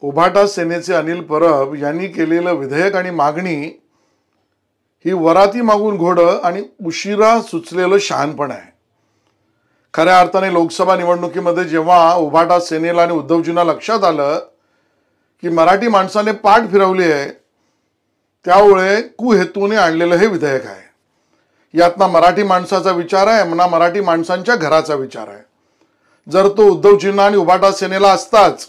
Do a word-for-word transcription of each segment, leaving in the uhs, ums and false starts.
उभाटा सेनेचे अनिल परब यांनी केलेलं विधेयक आणि मागणी ही वराती मागून घोडं आणि उशिरा सुचलेलं शहाणपण आहे। खऱ्या अर्थाने लोकसभा निवडणुकीमध्ये जेव्हा उभाटा सेनेला आणि उद्धवजींना लक्षात आलं की मराठी माणसाने पाठ फिरवली आहे, त्यामुळे कुहेतूने आणलेलं हे विधेयक आहे। यात ना मराठी माणसाचा विचार आहे ना मराठी माणसांच्या घराचा विचार आहे। जर तो उद्धवजींना आणि उभाटा सेनेला असताच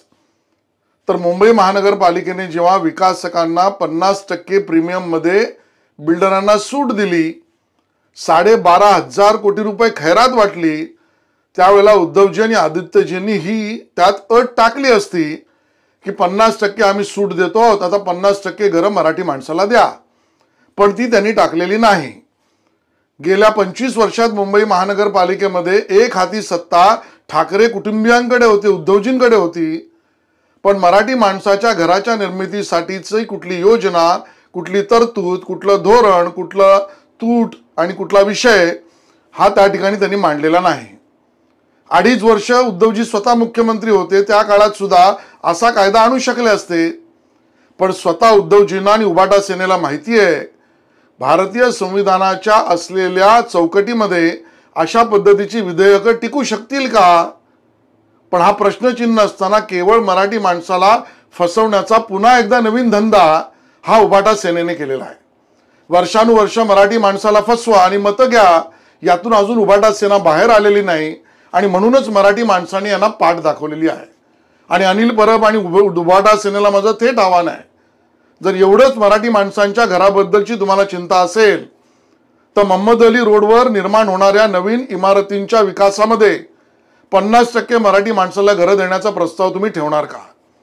तर मुंबई महानगरपालिकेने जेव्हा विकासकांना पन्नास टक्के प्रीमियम मध्ये बिल्डरांना सूट दिली, साडे बारा हजार कोटी रुपये खैरात वाटली, त्यावेळेला उद्धवजी आणि आदित्यजींनी ही त्यात अट टाकली असती की पन्नास टक्के आम्ही सूट देतो आहोत, आता पन्नास टक्के घरं मराठी माणसाला द्या, पण ती त्यांनी टाकलेली नाही। गेल्या पंचवीस वर्षात मुंबई महानगरपालिकेमध्ये एक हाती सत्ता ठाकरे कुटुंबियांकडे होती, उद्धवजींकडे होती, पण मराठी माणसाच्या घराच्या निर्मितीसाठीची कुठली योजना, कुठली तरतूद, कुठलं धोरण, कुठलं तूट आणि कुठला विषय हा त्या ठिकाणी त्यांनी मांडलेला नाही। अडीच वर्ष उद्धवजी स्वतः मुख्यमंत्री होते, त्या काळात सुद्धा असा कायदा आणू शकले असते, पण स्वतः उद्धवजींना आणि उभाटा सेनेला माहिती आहे भारतीय संविधानाच्या असलेल्या चौकटीमध्ये अशा पद्धतीची विधेयकं टिकू शकतील का। पण हा प्रश्नचिन्ह असताना केवळ मराठी माणसाला फसवण्याचा पुन्हा एकदा नवीन धंदा हा उभाटा सेनेने केलेला आहे। वर्षानुवर्ष मराठी माणसाला फसवा आणि मतं घ्या, यातून अजून उभाटा सेना बाहेर आलेली नाही आणि म्हणूनच मराठी माणसांनी यांना पाठ दाखवलेली आहे। आणि अनिल परब आणि उभाटा सेनेला माझं थेट आव्हान आहे, जर एवढंच मराठी माणसांच्या घराबद्दलची तुम्हाला चिंता असेल तर मोहम्मद अली रोडवर निर्माण होणाऱ्या नवीन इमारतींच्या विकासामध्ये पन्नास टक्के मराठी माणसाला घरं देण्याचा प्रस्ताव तुम्ही ठेवणार का?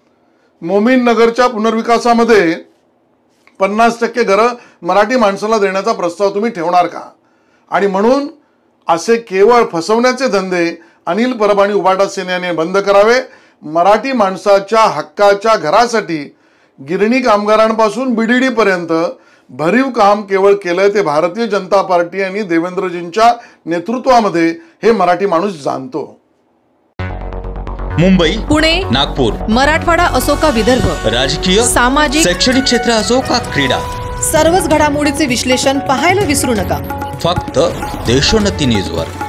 मोमीन नगरच्या पुनर्विकासामध्ये पन्नास टक्के घरं मराठी माणसाला देण्याचा प्रस्ताव तुम्ही ठेवणार का? आणि म्हणून असे केवळ फसवण्याचे धंदे अनिल परब आणि उभाटा सेनेने बंद करावे। मराठी माणसाच्या हक्काच्या घरासाठी गिरणी कामगारांपासून बीडीडी पर्यंत भरीव काम केवळ केलंय ते भारतीय जनता पार्टी आणि देवेंद्रजींच्या नेतृत्वामध्ये हे मराठी माणूस जाणतो। मुंबई, पुणे, नागपूर, मराठवाडा असो का विदर्भ, राजकीय, सामाजिक, शैक्षणिक क्षेत्र असो का क्रीडा, सर्वच घडामोडीचे विश्लेषण पाहायला विसरू नका। फक्त देशोन्नती न्यूजवर।